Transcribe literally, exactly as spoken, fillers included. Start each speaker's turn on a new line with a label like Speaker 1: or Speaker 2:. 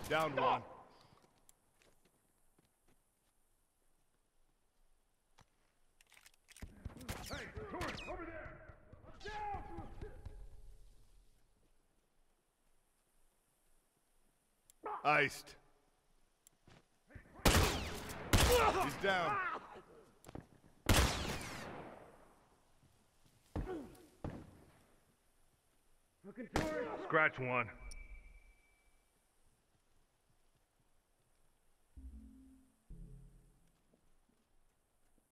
Speaker 1: Down one.
Speaker 2: Hey, tourist, over there! Down!
Speaker 1: Iced. He's down.
Speaker 2: Looking tourist!
Speaker 1: Scratch one.